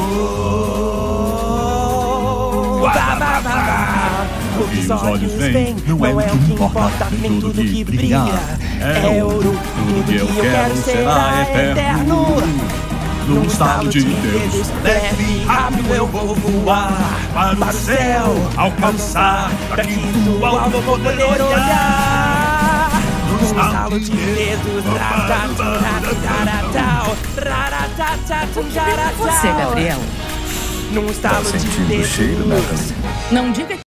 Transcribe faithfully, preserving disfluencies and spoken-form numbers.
Vá, vá, vá. O que os olhos veem não é o que importa, nem tudo que brilha é ouro. Tudo que eu quero será eterno. Num estalo de dedos, leve rápido eu vou voar para o céu, alcançar daqui do alto vou poder olhar. Num estalo de dedos, Você, Gabriel? num estalo Tá de sentindo o dedos. cheiro, né, Camila? Não diga